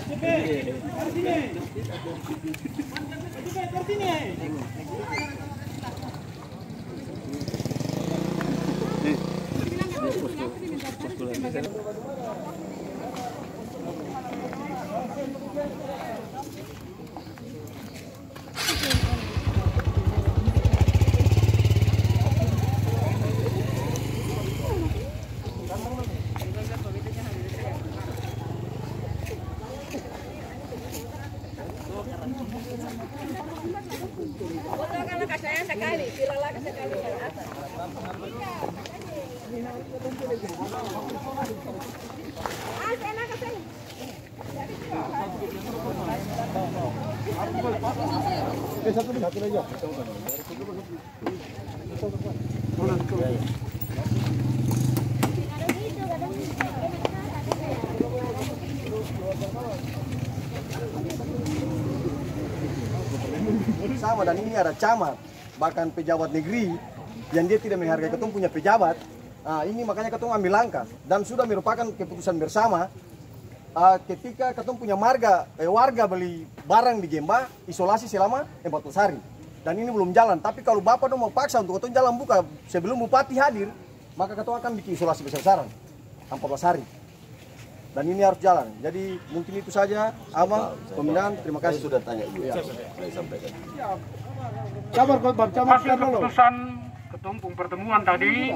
Sama, dan ini ada camat, bahkan pejabat negeri yang dia tidak menghargai ketemu punya pejabat. Nah, ini makanya ketemu ambil langkah dan sudah merupakan keputusan bersama. Ketika ketemu punya warga beli barang di Gemba, isolasi selama 14 hari. Dan ini belum jalan, tapi kalau Bapak mau paksa untuk ketemu jalan buka sebelum Bupati hadir, maka ketemu akan bikin isolasi besar-besaran 14 hari. Dan ini harus jalan. Jadi mungkin itu saja, Abang, Pembinaan, terima kasih sudah tanya. Saya sampaikan. Kabar hasil keputusan ketumpung pertemuan tadi,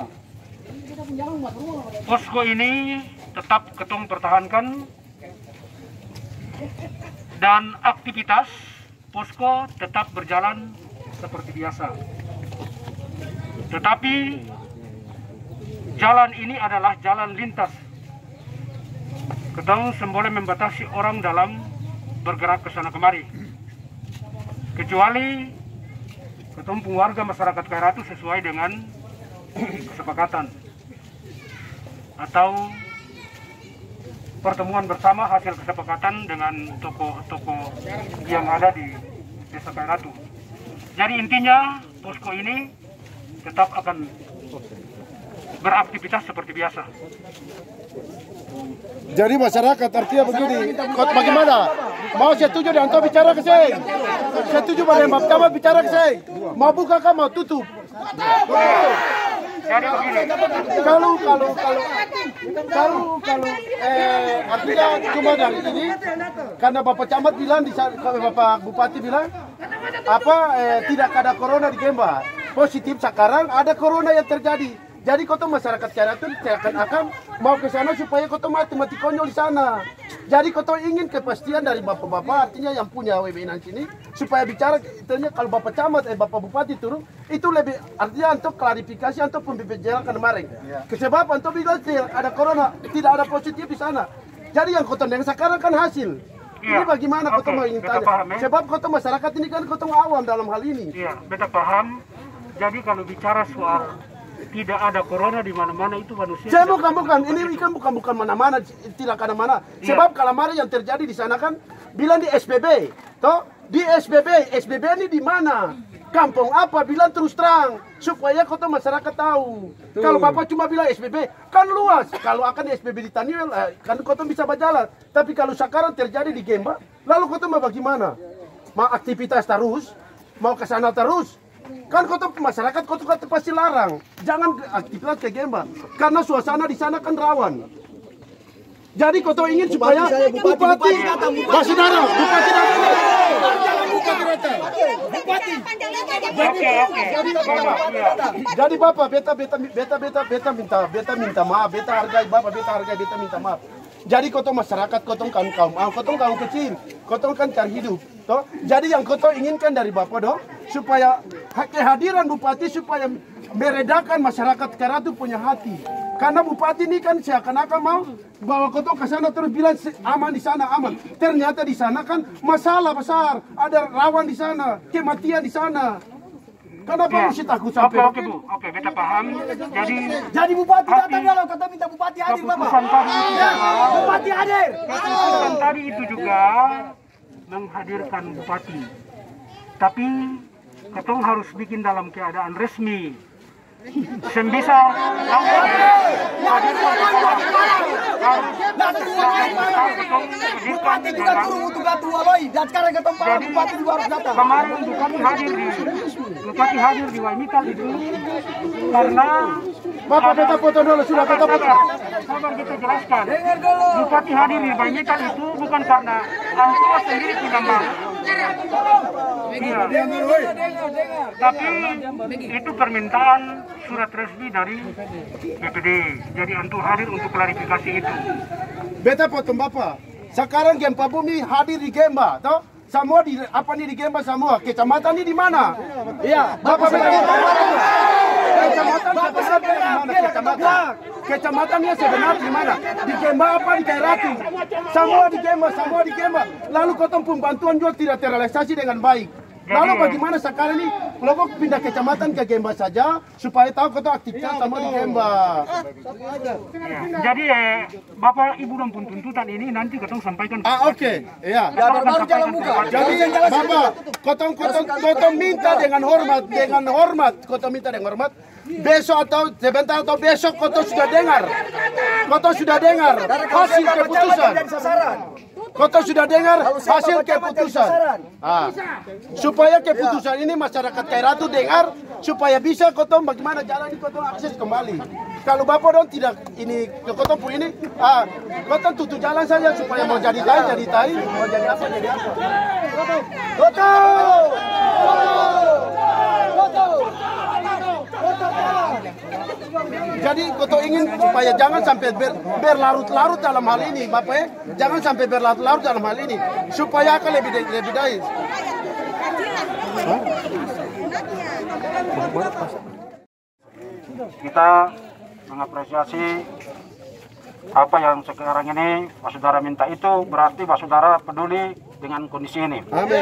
posko ini tetap ketum pertahankan dan aktivitas posko tetap berjalan seperti biasa. Tetapi jalan ini adalah jalan lintas. Ketemu semboleh membatasi orang dalam bergerak ke sana kemari. Kecuali ketemu warga masyarakat Kairatu sesuai dengan kesepakatan atau pertemuan bersama hasil kesepakatan dengan toko-toko yang ada di Desa Kairatu. Jadi intinya posko ini tetap akan beraktivitas seperti biasa. Jadi masyarakat artinya begini, bagaimana? Mau setuju dengan kau bicara ke saya? Setuju dengan Bapak Camat bicara ke saya? Mau buka kah mau tutup? Jadi begini. Kalau artinya cuma dari ini, karena Bapak Camat bilang, Bapak Bupati bilang, tidak ada corona di Gemba. Positif sekarang ada corona yang terjadi. Jadi kota masyarakat Kairatu akan mau ke sana supaya kota mati konyol di sana. Jadi kota ingin kepastian dari bapak-bapak, artinya yang punya wewenang sini, supaya bicara, artinya kalau Bapak Camat, Bapak Bupati turun, itu lebih artinya untuk klarifikasi untuk pembelajaran kemarin. Sebab untuk bilang ada corona, tidak ada positif di sana. Jadi yang kota yang sekarang kan hasil. Ini bagaimana kota mau ingin tanya? Sebab kota masyarakat ini kan kota awam dalam hal ini. Iya, beta paham. Jadi kalau bicara soal tidak ada corona di mana-mana itu manusia. Saya bukan. Ini kan bukan mana-mana, tidak ada mana. Sebab kalamari yang terjadi di sana kan bilang di SBB. Toh, di SBB ini di mana? Kampung apa? Bilang terus terang supaya kota masyarakat tahu. Kalau Bapak cuma bilang SBB kan luas. Kalau akan di SBB di Taniwel kan kota bisa berjalan. Tapi kalau sekarang terjadi di Gemba, lalu kota mau bagaimana? Mau aktivitas terus? Mau ke sana terus? Kan kota masyarakat kota pasti larang, jangan aktivitas ke Gemba, karena suasana di sana kan rawan. Jadi kota ingin supaya Bupati Basudara, Bupati Jadi Bapak, beta minta maaf, beta hargai Bapak, beta minta maaf. Jadi kota masyarakat, kota kaum kecil, kota kan cari hidup. Toh? Jadi yang kota inginkan dari Bapak dong, supaya kehadiran Bupati supaya meredakan masyarakat Kairatu punya hati. Karena Bupati ini kan seakan-akan mau bawa kota ke sana terus bilang aman di sana aman. Ternyata di sana kan masalah besar, ada rawan di sana, kematian di sana. Kenapa mesti takut sampai? Oke Bu, beta paham. Jadi Bupati datang kalau kata minta Bupati hadir Bapak. Bupati hadir. Keputusan tadi itu juga menghadirkan Bupati. Tapi ketong harus bikin dalam keadaan resmi. Sembisa langsung hadirkan Bupati. Bupati juga turun untuk gatua loi. Dan sekarang ke tempat bupati juga harus datang. Kemarin Bupati hadir di Waimikal itu karena Bapak beta foto dulu sudah beta foto. Sabar kita jelaskan. Bupati hadir di Waimikal itu bukan karena Angkua sendiri tidak mau. Iya. Tapi itu permintaan surat resmi dari BPD. Jadi untuk hadir untuk klarifikasi itu. Beta potong Bapak. Sekarang Gempa Bumi hadir di Gemba, toh? Semua di apa nih di Gemba semua? Kecamatan ini di mana? Iya, Bapak beta kecamatan sebenarnya di mana? Kecamatannya sebenarnya di mana? Di Gemba apa di Kairatu? Semua di Gemba. Lalu kotong pembantuan juga tidak terrealisasi dengan baik. Lalu bagaimana sekarang ini Lobok pindah kecamatan ke Gemba saja supaya tahu kotong aktivitas sama di Gemba. Jadi Bapak Ibu dan pun tuntutan ini nanti ketong sampaikan. Oke. Iya. Ya, baru jalan buka. Jadi Bapak, kotong minta dengan hormat, kotong minta dengan hormat. Besok atau sebentar atau besok kotong sudah dengar hasil keputusan. Kotong sudah dengar hasil keputusan. Supaya keputusan ini masyarakat Kairatu dengar, supaya bisa kotong bagaimana jalan ini kotong akses kembali. Kalau Bapak dong tidak ini ke kotong pun ini, kotong tutup jalan saja supaya mau jadi tai, mau jadi apa. Jadi kotong ingin supaya jangan sampai berlarut-larut dalam hal ini, Bapak ya. Jangan sampai berlarut-larut dalam hal ini, supaya akan lebih baik. Kita mengapresiasi apa yang sekarang ini Pak Saudara minta itu, berarti Pak Saudara peduli dengan kondisi ini. Amin.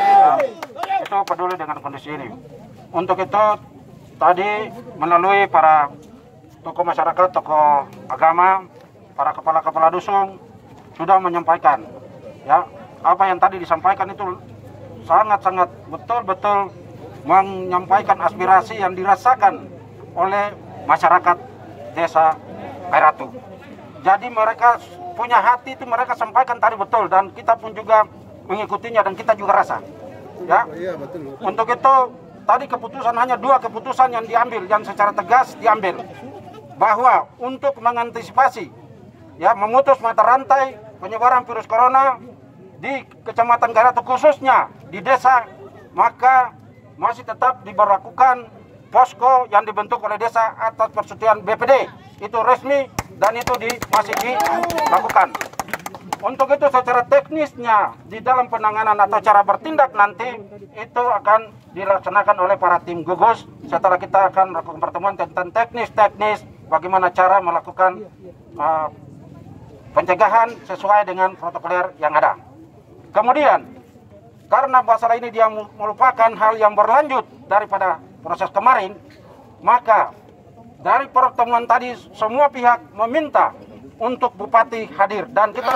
Itu peduli dengan kondisi ini. Untuk itu tadi melalui para tokoh masyarakat, tokoh agama, para kepala-kepala dusun sudah menyampaikan, ya, apa yang tadi disampaikan itu sangat-sangat betul-betul menyampaikan aspirasi yang dirasakan oleh masyarakat desa Kairatu. Jadi mereka punya hati itu mereka sampaikan tadi betul, dan kita pun juga mengikutinya dan kita juga rasa, ya. Untuk itu tadi keputusan hanya 2 keputusan yang diambil, yang secara tegas diambil, bahwa untuk mengantisipasi, ya, memutus mata rantai penyebaran virus corona di Kecamatan Kairatu khususnya di desa, maka masih tetap diberlakukan posko yang dibentuk oleh desa atas persetujuan BPD. Itu resmi dan itu masih dilakukan. Untuk itu secara teknisnya di dalam penanganan atau cara bertindak nanti itu akan dilaksanakan oleh para tim gugus setelah kita akan melakukan pertemuan tentang teknis bagaimana cara melakukan pencegahan sesuai dengan protokoler yang ada. Kemudian karena masalah ini dia merupakan hal yang berlanjut daripada proses kemarin, maka dari pertemuan tadi semua pihak meminta untuk Bupati hadir dan kita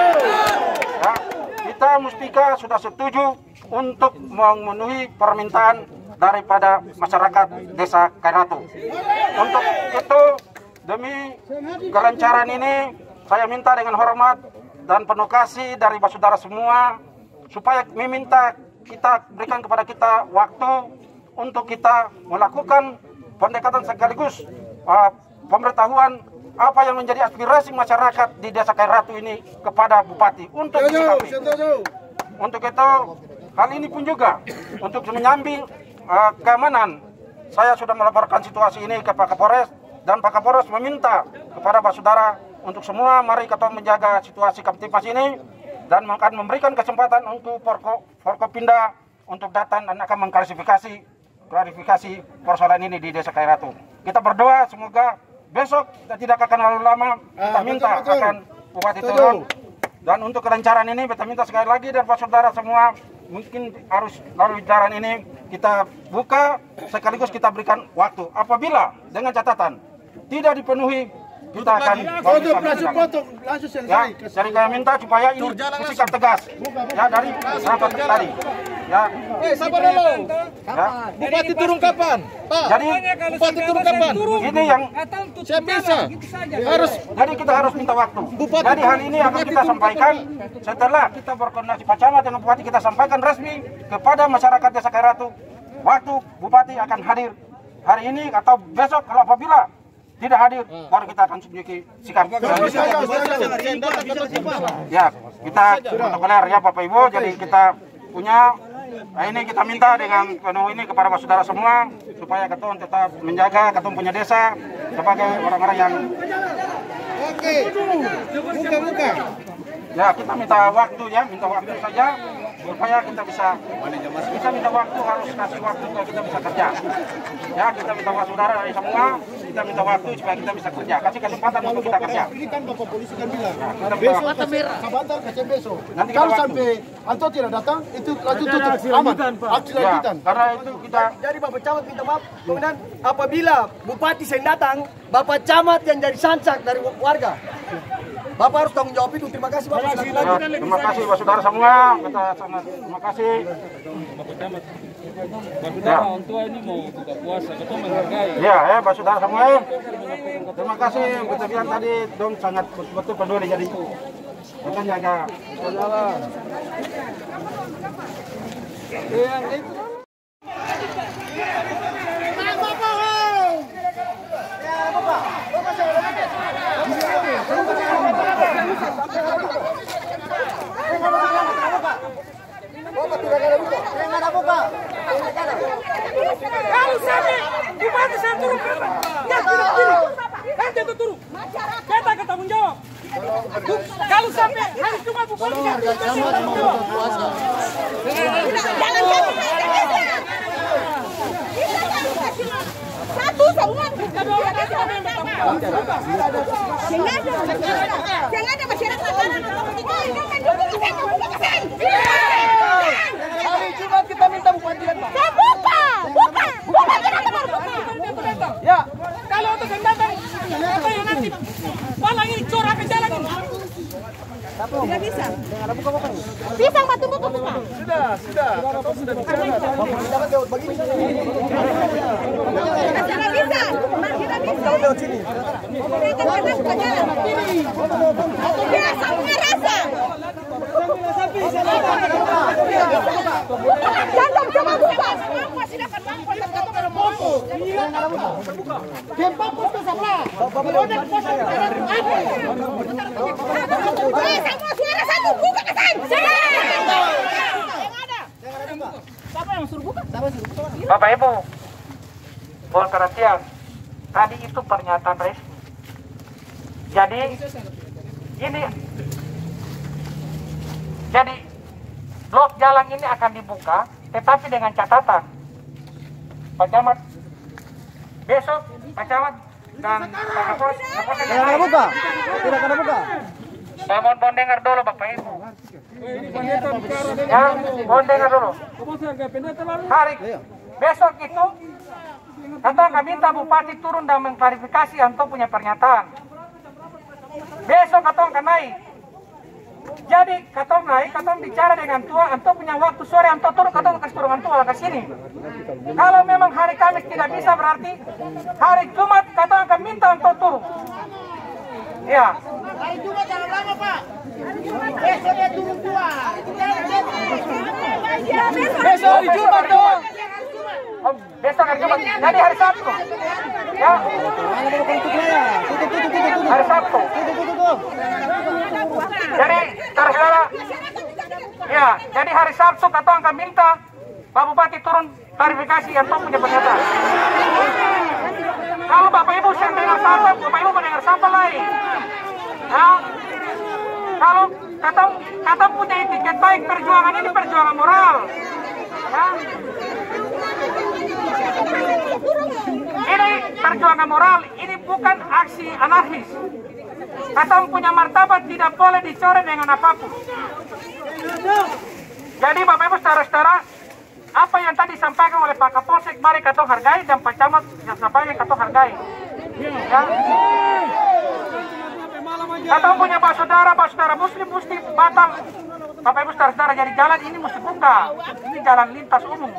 ya, kita Muspika sudah setuju untuk memenuhi permintaan daripada masyarakat desa Kairatu. Untuk itu demi kelancaran ini saya minta dengan hormat dan penuh kasih dari saudara semua supaya meminta kita berikan kepada kita waktu untuk kita melakukan pendekatan sekaligus pemberitahuan apa yang menjadi aspirasi masyarakat di desa Kairatu ini kepada Bupati untuk disikapi. Untuk itu hal ini pun juga untuk menyambi keamanan, saya sudah melaporkan situasi ini ke Pak Kapolres dan Pak Kapolres meminta kepada saudara untuk semua mari kita menjaga situasi Kamtipmas ini dan akan memberikan kesempatan untuk Forkopimda untuk datang dan akan mengklarifikasi persoalan ini di desa Kairatu. Kita berdoa semoga besok kita tidak akan lalu lama, kita minta akan Bupati turun. Dan untuk kelancaran ini kita minta sekali lagi dari saudara semua, mungkin harus lalu jalan ini kita buka sekaligus kita berikan waktu. Apabila dengan catatan tidak dipenuhi kita akan Potong langsung ya. selesai. Jadi kami minta supaya ini bersikap tegas ya dari rapat tadi. Ya. Sabar dulu. Ya. Bupati turun kapan? Pak. Jadi Bupati turun kapan? ini yang Saya bisa. Harus. jadi kita harus minta waktu. Jadi hal ini akan kita sampaikan setelah kita berkoordinasi Pak Camat dengan Bupati, kita sampaikan resmi kepada masyarakat Desa Kairatu. Waktu Bupati akan hadir hari ini atau besok, kalau apabila tidak hadir, baru kita akan memiliki sikap. Ya, kita protokoler ya Bapak Ibu. Jadi kita punya, ini kita minta dengan penuh ini kepada saudara semua supaya ketum tetap menjaga ketum punya desa sebagai orang-orang yang Buka. ya kita minta waktu ya, minta waktu saja supaya kita bisa minta waktu, harus kasih waktu supaya kita bisa kerja. Ya, kita minta waktu saudara dari semua, kita minta waktu supaya kita bisa kerja. Kasih kesempatan untuk kita kerja. Ini kan Bapak polisi kan bilang, Kita minta besok waktu. Sabantar kasih besok. Nanti kita Kalau waktu. sampai Anto tidak datang, itu lanjut tutup aman. Aksi Ya, lanjutan. karena itu kita Jadi Bapak Camat minta maaf, kemudian apabila Bupati saya datang, Bapak Camat yang jadi sancak dari warga. Bapak harus tanggung jawab itu. Terima kasih Bapak. ya, terima kasih buat saudara semua. Kita sangat terima kasih. Ya. Orang tua ini mau buka puasa, kita menghargai. Ya, Pak saudara semua. Terima kasih. Kita bilang tadi dong sangat betul peduli, jadi kita jaga. Kalau sampai Bupati saya turun, ya nanti itu turun. Kita akan tanggung jawab. Kalau sampai hari cuma Bupati saya tanggung jawab. Satu semua jangan ada masyarakat Hari Jumat kita minta Bupati datang. buka kita baru buka. Ya. Kalau untuk yang datang, apa yang nanti palang ini corak ke jalan ini. Tidak bisa. Pisang batu buka. Sudah. Bapak Camat lewat begini. Tidak bisa. Kalau lewat sini. Biasa punya rasa. Jangan coba buka. Semua suara satu buka ke sana. Siapa yang suruh buka? Bapak Ibu, mohon perhatian. Tadi itu pernyataan resmi. Jadi ini, jadi blok jalan ini akan dibuka, tetapi dengan catatan Pak Camat besok, Pak Camat dan Pak Kapolres Tidak akan buka. Saya mohon dengar dulu Bapak Ibu. Ya, mohon dengar dulu. Hari besok itu kita akan minta Bupati turun dan mengklarifikasi Anto punya pernyataan. Besok Anto akan naik. Jadi Anto naik, Anto bicara dengan tua, Anto punya waktu sore, Anto turun, Anto kasih turun Anto ke sini. Kalau memang hari Kamis tidak bisa, berarti hari Jumat Anto akan minta Anto turun. Ya. Hari Jumat jangan lama, Pak. Besok dia turun tua. Besok hari Jumat dong. Oh, besok hari Jumat. Jadi hari Sabtu. Ya. Hari Sabtu. Jadi, saudara, ya, jadi hari Sabtu Anto akan minta Pak Bupati turun klarifikasi Anto punya pernyataan. Kalau Bapak Ibu yang dengar sampah, Bapak Ibu mendengar sampah lain. Ya. Kalau kata punya etiket baik, perjuangan ini perjuangan moral. Ya. Ini perjuangan moral, ini bukan aksi anarkis. Kata punya martabat tidak boleh dicoret dengan apapun. Jadi Bapak Ibu saudara-saudara, apa yang tadi disampaikan oleh Pak Kapolsek, mari kita hargai, dan Pak Camat yang sampaikan kita hargai. Ya. Katong punya saudara muslim mesti batal. Bapak Ibu saudara, jadi jalan ini mesti buka. Ini jalan lintas umum.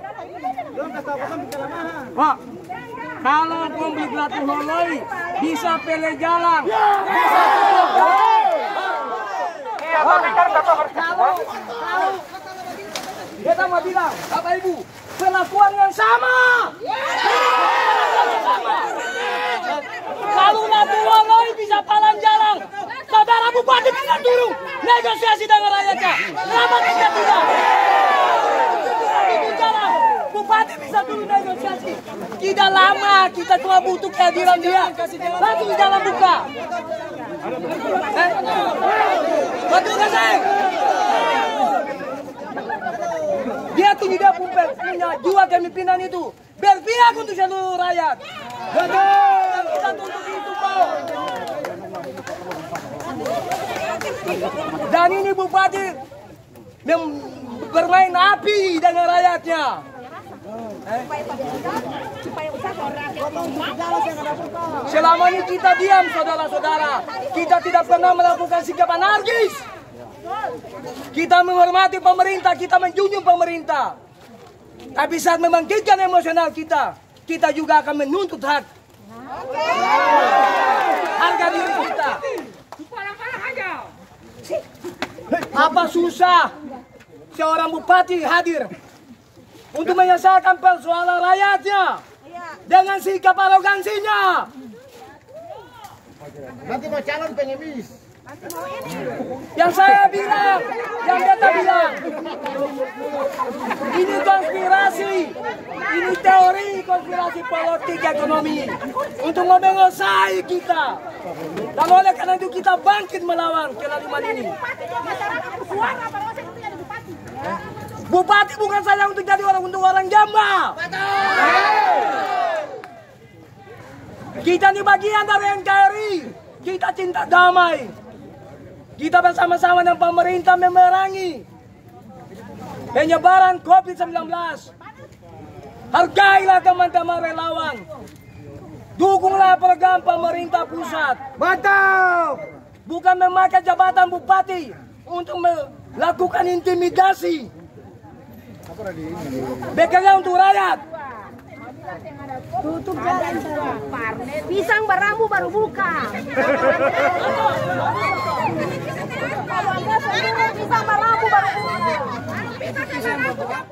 Pak, kalau konflik latuh loloi bisa pele jalan. Iya, tapi kan katong harus keluar. Kita mau bilang, Bapak Ibu, perlakuan yang sama. Kalau latuh loloi bisa palang jalan, saudara bupati bisa turun negosiasi dengan rakyatnya. Kenapa kita tidak? Bupati bisa turun negosiasi. Tidak lama, kita cuma butuh kehadiran dia. Langsung jalan buka. Betul gak sih? Dia tidak punya jiwa kepemimpinan itu. Berpihak untuk seluruh rakyat. Betul. Kita tuntut itu, Pak. Dan ini bupati bermain api dengan rakyatnya. Selama ini kita diam, saudara-saudara. Kita tidak pernah melakukan sikap anarkis. Kita menghormati pemerintah, kita menjunjung pemerintah. Tapi saat membangkitkan emosional kita, kita juga akan menuntut hak. Harga diri kita. Apa susah seorang bupati hadir untuk menyelesaikan persoalan rakyatnya dengan sikap arogansinya? Nanti mau calon pengemis. Yang saya bilang, yang beta bilang, ini konspirasi, ini teori konspirasi politik ekonomi untuk menguasai kita. Dan oleh karena itu kita bangkit melawan kelaliman ini. Bupati bukan saja untuk jadi untuk orang Jamba. Kita ini bagian dari NKRI. Kita cinta damai. Kita bersama-sama dengan pemerintah memerangi penyebaran COVID-19. Hargailah teman-teman relawan. Dukunglah program pemerintah pusat. Betul. Bukan memakai jabatan bupati untuk melakukan intimidasi. Bekerja untuk rakyat. Tutup jalan pisang beramu baru buka. Pisang beramu baru buka.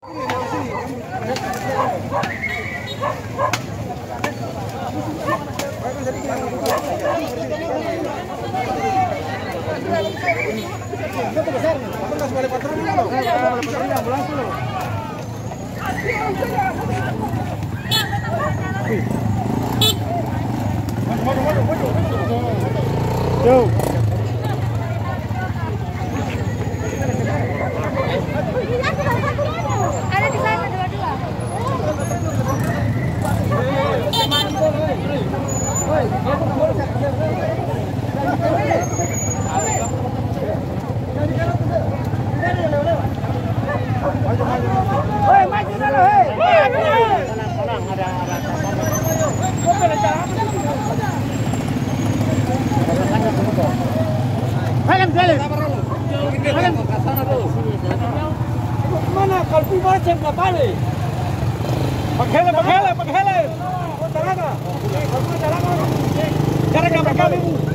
Yo. Ada di sana dua-dua. Hei, maju dulu, hei. Mana kalpi macam apa ni? Pakai helm. Jalan. Jalan berkali.